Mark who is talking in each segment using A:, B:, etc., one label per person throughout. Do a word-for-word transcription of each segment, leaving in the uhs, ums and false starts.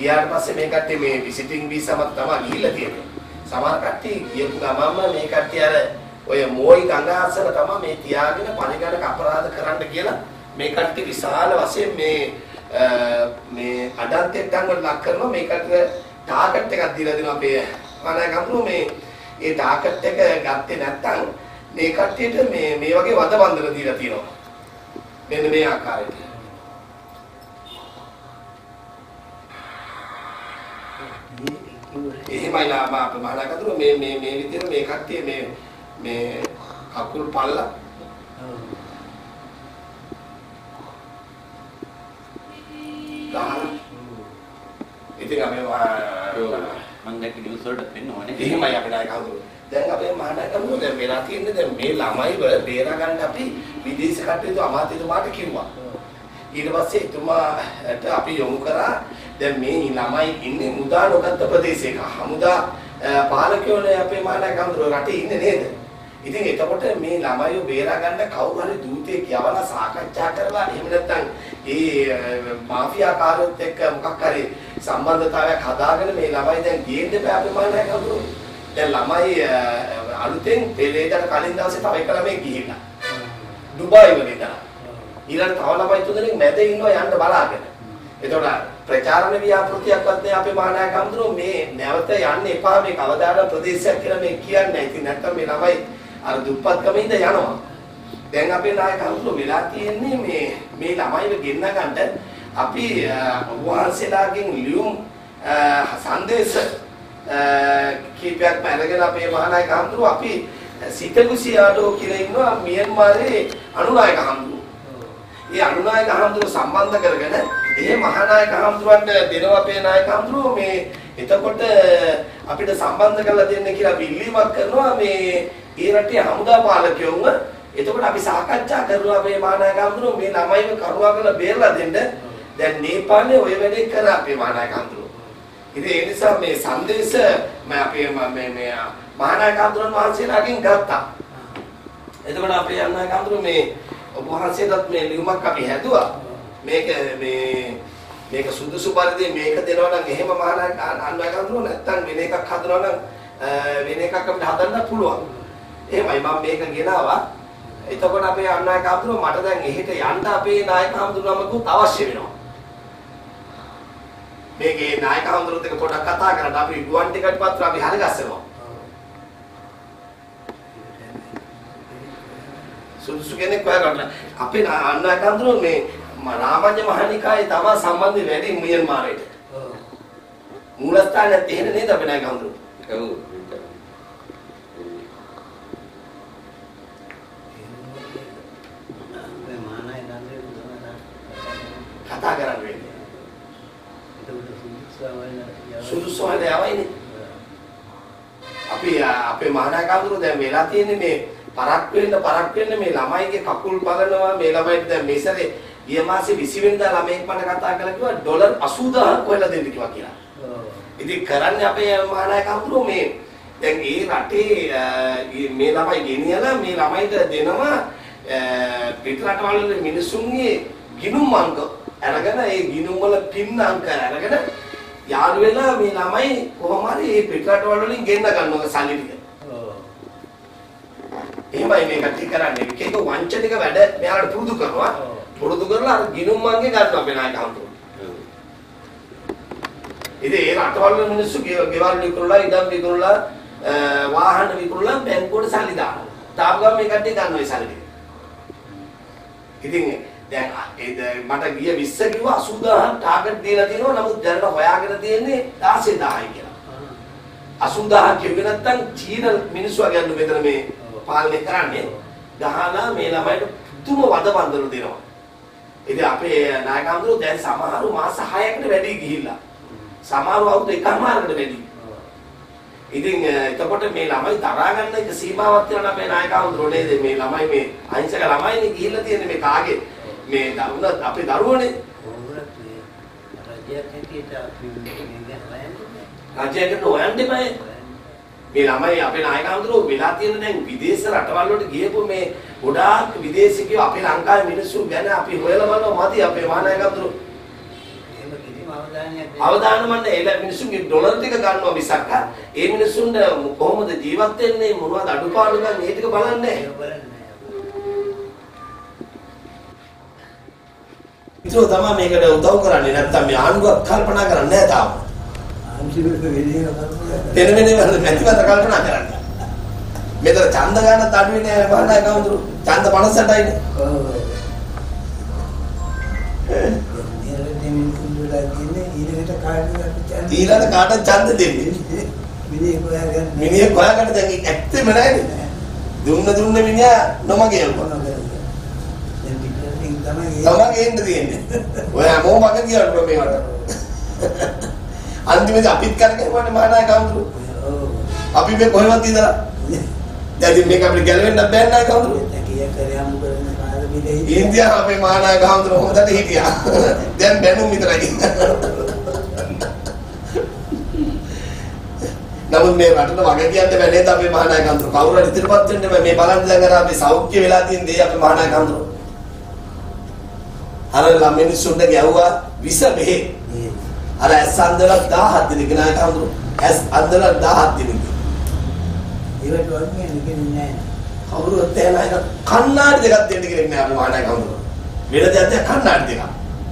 A: ගියාට පස්සේ මේ කට්ටිය මේ විසිටින් වීසාවක් තමයි ගිහිල්ලා තියෙන්නේ. සමහර කට්ටිය ගියපු ගමන්ම මේ කට්ටිය අර ඔය මොයි ගංගාසල තමයි මේ තියාගෙන පරිගණක අපරාධ කරන්න කියලා මේ කට්ටිය විශාල වශයෙන් මේ මේ අඩන්තෙට්ටන් වල ලක් කරනවා. මේ කට්ටිය ටාගට් එකක් දීලා දෙනවා අපේ මහානායකතුරු මේ ඒ ටාගට් එක ගත්තේ නැත්නම් මේ කට්ටියට මේ මේ වගේ වද බන්ධන දීලා තියෙනවා. මෙන්න මේ ආකාරයට. එහෙමයි ලාභ අපේ මහානායකතුරු මේ මේ මේ විදිහට මේ කට්ටිය මේ මේ කකුල් පල්ලා ඉතින් අපි මම දැක්ක නිවුස් වලට පෙන්නවනේ. එහෙමයි අපේ නායකතුරු. දැන් අපේ මහානායකතුරු දැන් වෙලා තියෙන්නේ දැන් මේ ළමයිව බේරා ගන්න අපි විදේශ කටයුතු අමාත්‍යතුමාට කිව්වා. ඊට පස්සේ එතුමාට අපි යොමු කරා දැන් මේ ළමයි ඉන්නේ මුදා නොගත් ප්‍රදේශයක. හමුදා පාලකයෝනේ අපේ මහානායකතුරු රටේ ඉන්නේ නේද? ඉතින් එතකොට මේ ළමයිව බේරා ගන්න කවුරු හරි දූතයෙක් යවලා සාකච්ඡා කරලා එහෙම නැත්නම් ඒ මාෆියා කාර්යොත් එක්ක මොකක් හරි සම්බන්ධතාවයක් හදාගෙන මේ ළමයි දැන් ගේන්න බෑ අපේ මහානායකතුරු. දැන් ළමයි අලුතෙන් පෙරේදට කලින් දවසේ තව එක ළමයි ගිහිල්ලා. ඩුබායි වල ඉඳලා. ඊළඟ තව ළමයි තුනෙක් මැද ඉන්නවා යන්න බලාගෙන. එතකොට ප්‍රචාරණ ව්‍යාපෘතියක්වත් නෑ අපේ මහානායකතුරු මේ නැවත යන්න එපා මේ කවදාද ප්‍රදේශයක් කියලා මේ කියන්නේ. ඉතින් නැත්තම් මේ ළමයි අර දුප්පත්කම ඉඳ යනවා. දැන් අපේ නායකතුරු වෙලා තියෙන්නේ මේ මේ ළමයිව ගෙන්න ගන්න අපි වහන්සේලාගෙන් ලියුම් සංදේශ කීපයක් අරගෙන අපේ මහානායකතුරු අපි සිතකුසියාඩෝ කියලා ඉන්නවා මියන්මාරේ අනුනායක හඳුරු. ඒ අනුනායක හඳුරු සම්බන්ධ කරගෙන ඒ මහානායක හඳුරන්ට දෙනවා අපේ නායක හඳුරු මේ එතකොට අපිට සම්බන්ධ කරලා දෙන්න කියලා බිල්ලීමක් කරනවා මේ ඒ රටේ හමුදා පාලකයෝම. එතකොට අපි සාකච්ඡා කරනවා මේ මහානායක හඳුරු මේ ළමයිව කරුණාකරලා බේරලා දෙන්න. දැන් නේපාලේ ඔය වැඩේ කරා අපේ මහානායක හඳුරු. ඉතින් ඒ නිසා මේ සංදේශ මම අපේ මේ මේ මහානායක හඳුරන් වහන්සේලාගෙන් ගත්තා. එතකොට අපේ මහානායක හඳුරු මේ ඔබ වහන්සේටත් මේ ලියුමක් අපි හැදුවා. මේක මේ මේක සුදුසු පරිදි මේක දෙනවා නම් එහෙම මහානායක අනුනායක හඳුරු නැත්තම් වෙන එකක් හදනවා නම් වෙන එකක් අපිට හදන්න පුළුවන්. එහෙමයි මම මේක ගෙනාවා. එතකොට අපේ අනුනායක හඳුරු මට දැන් එහෙට යන්න අපේ නායක හඳුරු නමකුත් අවශ්‍ය වෙනවා. මේකේ නායක හඳුරුත් එක්ක පොඩ්ඩක් කතා කරලා අපි ගුවන් ටිකට් පත්‍ර අපි හරිගස්සනවා. සුදුසු කෙනෙක් හොයාගන්න. අපේ අනුනායක හඳුරු මේ රාමඤ්ඤ මහනිකායේ තමයි සම්බන්ධ වැඩි මියන්මාරයට. ඔව්. මූලස්ථානයේ තියෙන නේද අපේ නායක හඳුරු? ඔව්. මේ මානයි නන්දේ කතා කරන්නේ. සුදුසු වල යවයිනේ. අපි අපේ මහානායක හඳුරු දැන් වෙලා තියෙන්නේ මේ පරක් වෙන්න පරක් වෙන්න මේ ළමයිගේ කකුල් බලනවා මේ ළමයිට දැන් මේසරේ ගිය මාසේ විසි වෙනිදා ළමයෙක් මට කතා කරලා කිව්වා ඩොලර් අසූදාහක් කොහෙලා දෙන්න කිව්වා කියලා. ඔව්. ඉතින් කරන්නේ අපේ මහානායක හඳුරු මේ දැන් ඒ රටේ මේ ළමයි ගෙනියලා මේ ළමයිට දෙනවා පිට රටවල මිනිසුන්ගේ ගිණුම් අංක අරගෙන ඒ ගිණුම් වල පින් අංක අරගෙන යාළු වෙලා මේ ළමයි කොහොම හරි මේ පිට රටවල වලින් ගෙන්න ගන්නවා සල්ලි ටික. ඔව්. එහෙමයි මේක ටික කරන්නේ. මේක වංචනික වැඩ මෙයාලට පුරුදු කරනවා. පුරුදු කරලා අර ගිණුම් අංගේ ගන්නවා අපේ නායක හඳුරු. ඉතින් ඒ රටවල මිනිස්සු ගෙවල් විකුණලා ඉඩම් විකුණලා වාහන විකුණලා බැංකුවට සල්ලි දානවා. තාම ගම මේ කට්ටිය ගන්නවා ඒ සල්ලි ටික. ඉතින් දැන් ඒ මට ගිය විස්ස කිව්වා අසූදාහක් ටාගට් දීලා තියෙනවා. නමුත් දැනට හොයාගෙන තියෙන්නේ දාසදාහයි කියලා. අසූදාහක් කියුවේ නැත්තම් චීන මිනිස්සු වගේ අන්න මෙතන මේ පාලනය කරන්නේ ගහලා මේ ළමයිට තුම වද බන්දන දෙනවා. ඉතින් අපේ නායක හඳුරු දැන් සමහරු මාස හයකට වැඩි ගිහිල්ලා. සමහරව අවුරුදු එකමාරකට වැඩි. ඉතින් එතකොට මේ ළමයි දරා ගන්න එක සීමාවක් තියෙනවා අපේ නායක හඳුරු නේද? මේ ළමයි මේ අහිංසක ළමයිනේ ගිහිල්ලා තියෙන්නේ මේ කාගේ මේ දරුණ අපේ දරුවනේ. රජයකට හොයන්නේ බෑ. මේ ළමයි අපේ නායක හඳුරු වෙලා තියෙන දැන් විදේශ රටවල් වලට ගියපු මේ ගොඩාක් විදේශිකයෝ අපේ ලංකාවේ මිනිස්සු ගැන අපි හොයලා බලනවා මදි අපේ මහානායක හඳුරු. එහෙම කිසිම අවධානයක් අවදානමන්න ඒ මිනිස්සුන්ගේ ඩොලර් ටික ගන්නවා මිසක් ඒ මිනිස්සුන්ට කොහොමද ජීවත් වෙන්නේ මොනවද අඩුපාඩු ගන්න මේ ටික බලන්නේ ඒක තමයි මේකට උදව් කරන්නේ නැත්තම් මේ ආණ්ඩුවක් කල්පනා කරන්නේ නැහැ තාම ආණ්ඩුවේ වෙලේ කල්පනා දෙන වෙනේ නැතිවද කල්පනා කරන්නේ මෙතන ඡන්ද ගන්න අඩුවේ නෑ බහනා කවුරු ඡන්ද පනසටයිනේ ඔව් ඊළඟට කාටද ඡන්ද දෙන්නේ මිනිහ හොයාගන්න මිනිහ හොයාගන්න දැන් ඇත්තෙම නැහැනේ දුන්න දුන්න මිනිහා නොමගේ යනවා දැන් පිටින් තමයි තමයි එන්න තියෙන්නේ ඔය මොම මග කියන්න මේවට අන්තිමේදී අපිත් කරගෙනවනේ මහානායක කවුරු අපි මේ කොහෙවත් ඉඳලා දැන් මේක අපිට ගැලවෙන්න බෑ නෑ කවුරු කීයක් කරේ හමු කරන්නේ කාද මිලේ ඉන්දියාව අපේ මහානායක කවුරු හොඳට හිටියා දැන් බැනුම් විතරයි නමුත් මේ රටට වගේ කියන්න බෑ නේද අපේ මහානායක කවුරු කවුරු හරි ඉදිරිපත් වෙන්න බෑ මේ බලන්න දැන් අර අපි සෞඛ්‍ය වෙලා තියෙන දේ අපේ මහානායක කවුරු අර ළමිනිස්සුන්ට ගැව්වා විස බෙහෙ අර ඇස් අන්දලා දහහක් දිනක නායක කවුරු ඇස් අන්දලා දහහක් දිනක ඒවට වගේ නෙකෙන්නේ නැහැ. කවුරුත් තේනායක කන්නාඩි දෙකක් දෙන්න කෙනෙක් නෑ අපි මහානායක කවුරු. වෙන දෙයක් දෙයක් කන්නාඩි දෙකක්.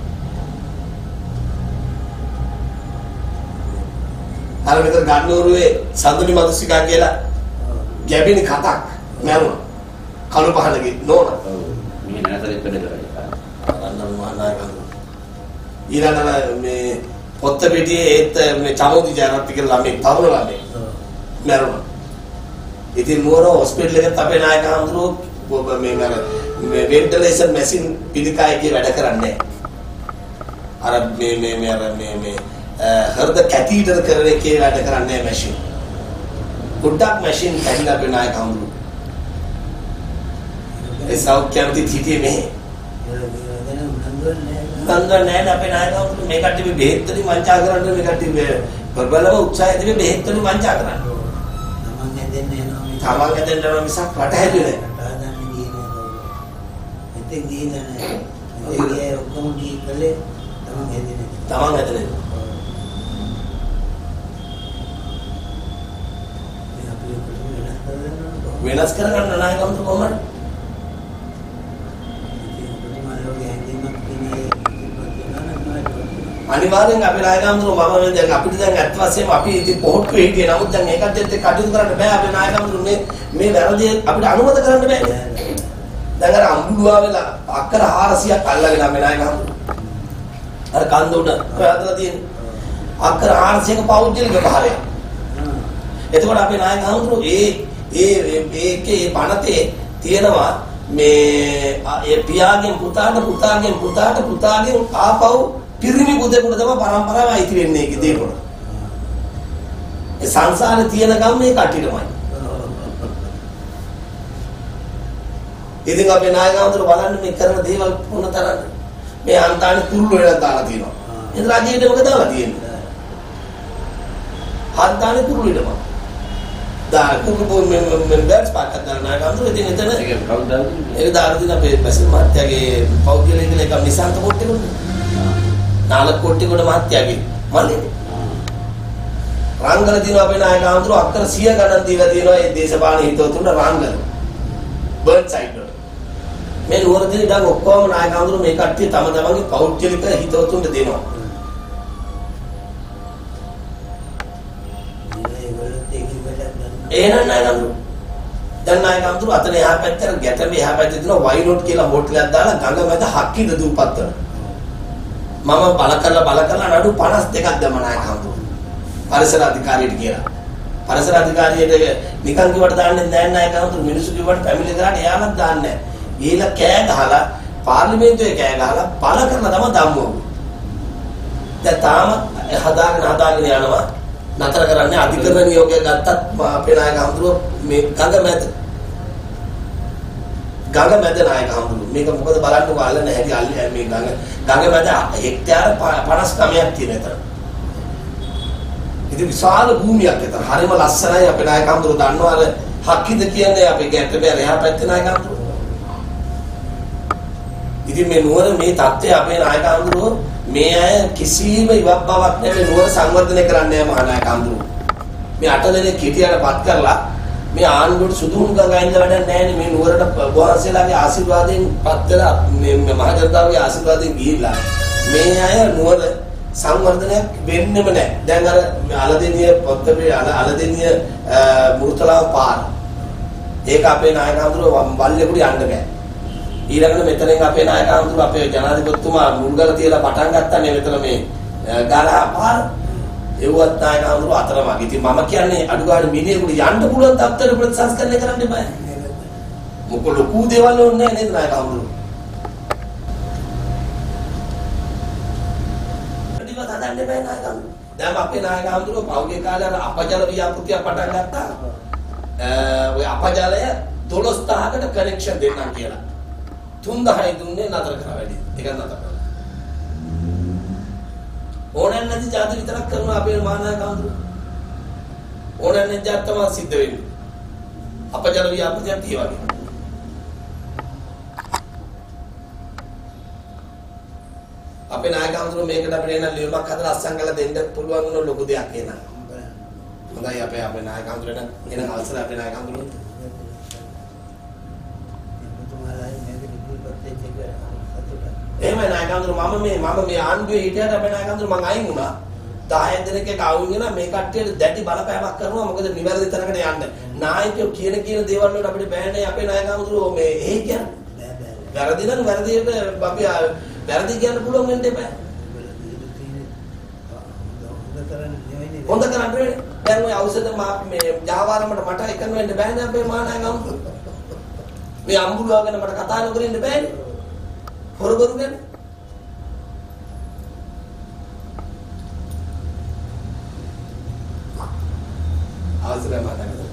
A: අර මෙතන ගන්නෝරුවේ සඳුනි මදුසිකා කියලා ගැබිනි කතක් මරුණා. කළු පහනගේ නෝන. මේ නැතරේ පෙඩලා. අන්න මහානායක කවුරු. ඊළඟට මේ පොත්ත පිටියේ ඒත් මේ චමෝදි ජයරත්න කියලා ළමයි තරුණ ළමයි මරුණා. ඉතින් මොන හොස්පිටල් එකකට අපේ නායක හඳුනෝ මේ මේ වෙන්ටිලේෂන් මැෂින් පිළිකායකේ වැඩ කරන්නේ අර මේ මේ මේ අර මේ මේ හෘද කැතීටර් කරන එකේ වැඩ කරන්නේ මැෂින් ගොඩක් මැෂින් කැඩිලා අපේ නායක හඳුනෝ ඒ සෞඛ්‍යමති හිටියේ මෙහෙ නන්දන නෑ අපේ නායක හඳුනෝ මේ කට්ටිය බෙහෙත් වලින් වංචා කරන්නේ මේ කට්ටිය ප්‍රබලව උත්සාහය තිබේ බෙහෙත් වලින් වංචා කරන්නේ තමන් හැදෙන්න නම් මිසක් රට හැදුවේ නැහැ. රට හදන්නේ ගියේ නෑ. එතෙන් ගියේ නෑ. ඒ ඔක්කොම ගියේ කලේ තමන් හැදෙන්නේ. තමන් හැදෙන්නේ. වෙනස් කරගන්න නැහැ කවුද කොහමද? අනිවාර්යෙන් අපේ නායකම්තුරු මම දැන් අපිට දැන් අත් වශයෙන්ම අපි ඉතින් පොහොට්ටු හිටියේ නමුත් දැන් ඒකට එක්ක කටයුතු කරන්න බෑ අපේ නායකම්තුරු මේ මේ වැරදි අපිට අනුමත කරන්න බෑ දැන් අර අම්බුඩුවා වෙලා අක්කර හාරසියක් අල්ලගෙන අපේ නායකම්තුරු අර කන්ද උඩ හොයලා තියෙන්නේ අක්කර හාරසියක පෞද්ගලික භාවය එතකොට අපේ නායකම්තුරු ඒ ඒ ඒකේ පනතේ තියෙනවා මේ ඒ පියාගෙන් පුතාට පුතාගෙන් පුතාට පුතාගෙන් ආපහු පිරිමි පුතේකට තමයි පරම්පරාව අයිති වෙන්නේ ඒකේ දේපොළ. ඒ සංසාරේ තියෙන ගම් මේ කටිරමයි. ඉතින් අපේ නායකවරුන් බලන්න මේ කරන දේවල් මොන තරම්ද? මේ අන්තානේ කුරුල්ල වෙලා දාලා තියෙනවා. ඒ රජයේ මොකද දාලා තියෙන්නේ? අන්තානේ කුරුල්ලෙටම. දා කුකුපෝ මෙ මෙ බෑට්ස් පාක් කරන නායකවරුන් ඉතින් එතන ඒක කවුද දාන්නේ? ඒක දාලා තියෙන අපේ බැසිල් මහත්තයාගේ පෞද්ගලික එක නිසන්ත පොට්ටේකුනේ. නාලක කොට්ටිකොට මහත්තයාගේ මල්ලේ රංගල දිනවා අපේ නායක ආන්දර අක්කර සිය ගණන් දීලා දිනවා ඒ දේශපාලන හිතවතුන්ට රංගල බර්න් සයිඩ් වල මේ නුවර දින ඉඳන් ඔක්කොම නායක ආන්දර මේ කට්ටිය තම තමන්ගේ පෞද්ගලික හිතවතුන්ට දෙනවා එහෙනම් නායක ආන්දර දැන් නායක ආන්දර අතන එහා පැත්තට ගැටඹ එහා පැත්තේ තියෙන වයිනොට් කියලා හෝටලයක් දාලා ගඟ මැද හක්කිද දූපත් කරනවා මම බල කරලා බල කරලා නඩු පනස් දෙකක් දැම්ම නායක හඳු පරිසර අධිකාරියට කියලා පරිසර අධිකාරියට නිකන් කිව්වට දාන්නේ නැහැ නායක හඳු මිනිස්සු කිව්වට ෆැමිලි කරාට එයාලත් දාන්නේ නැහැ ගිහලා කෑ ගහලා පාර්ලිමේන්තුවේ කෑ ගහලා බල කරලා තමයි ධම්මෝ දැන් තාම හදාගෙන හදාගෙන යනවා නතර කරන්නේ අධිකරණ නියෝගය ගත්තත් අපේ නායක හඳු මේ ගඟ මැද ගඟ මැද නායක හඳුනු මේක මොකද බලන්න ඔයාලා නැහැටි අල්ලි මේ ගඟ ගඟ මැද හෙක්ටයාර පනස් නවයක් තියෙන එතන. ඉතින් විශාල භූමියක් එතන. හරිම ලස්සනයි අපේ නායක හඳුනු දන්නවා අර හක්කිද කියන්නේ අපේ ගැට බැල එහා පැත්තේ නායක හඳුනු. ඉතින් මේ නුවර මේ தත්ත්වය අපේ නායක හඳුරෝ මේ අය කිසිම ඉවක් බවක් නැති නුවර සංවර්ධනය කරන්නේ නැහැ මහා නායක හඳුරෝ. මේ අට දෙනෙක් හිටියටපත් කරලා මේ ආණ්ඩුවට සුදුහුණු ගඟයින්ද වැඩක් නැහැ නේ. මේ නුවරට වහන්සේලාගේ ආශිර්වාදයෙන් පත් වෙලා මේ මහ ජනතාවගේ ආශිර්වාදයෙන් ගිහිල්ලා මේ අය නුවර සංවර්ධනයක් වෙන්නෙම නැහැ. දැන් අර අලදෙනිය පොත්තේ අලදෙනිය මුරුතලාව පාර. ඒක අපේ නායක හඳුරෝ වල්ලෙකුට යන්න බෑ. ඊළඟට මෙතනින් අපේ නායක හඳුරෝ අපේ ජනාධිපතිතුමා මුල්ගල තියලා පටන් ගත්තානේ මෙතන මේ ගාලා පාර. ඒවත් නායක හඳුරෝ අතරමඟ. ඉතින් මම කියන්නේ අඩු ගන්න මිනිහෙකුට යන්න පුළුවන් තත්ත්වයට ප්‍රතිසංස්කරණය කරන්න බෑ. මොකද ලොකු දේවල් ඕනේ නැහැ නේද නායක හඳුරෝ. ප්‍රතිපද හදන්න බෑ නායක හඳුරෝ. දැන් අපේ නායක හඳුරෝ පෞද්ගලික කාලේ අර අපජල ව්‍යාපෘතිය පටන් ගත්තා. ඔය අපජලය දොළොස් දහසකට කනෙක්ෂන් දෙන්නම් කියලා. තුන් දහයි දුන්නේ නතර කරා වැඩි. ඒක නතර කරා. ඕනෑන් නැති ජාති විතරක් කරනවා අපේ මහානායක හඳුරෝ. ඕනෑන් නැති ජාති තමයි සිද්ධ වෙන්නේ. අපජල ව්‍යාපෘතියක් ඒ වගේ. අපේ නායක හඳුරෝ මේකට අපිට එන ලියුමක් හදලා අස්සම් කරලා දෙන්න පුළුවන් වුණ ලොකු දෙයක් එනවා. හොඳයි අපේ අපේ නායක හඳුරන එන අවසර අපේ නායක හඳුරන එහෙමයි නායක හඳුර මම මේ මම මේ ආණ්ඩුවේ හිටියට අපේ නායක හඳුර මං අයින් වුණා දහය දෙනෙක් එක අවුල් වෙනා මේ කට්ටියට දැටි බලපෑමක් කරනවා මොකද නිවැරදි තැනකට යන්න නායකයෝ කියන කියන දේවල් වලට අපිට බෑනේ අපේ නායක හඳුර මේ එහෙ කියන්නේ වැරදි නම් වැරදියට අපි වැරදි කියන්න පුළුවන් වෙන්න එපා හොඳ කරන්නේ දැන් ඔය ඖෂධ මේ ජාවාරමට මට එකන වෙන්න බෑනේ අපේ මහානායක හඳුර මේ අම්බුලාගෙන මට කතා නොකර ඉන්න බෑනේ හොරබරු ගැන අවසරයි මහානායක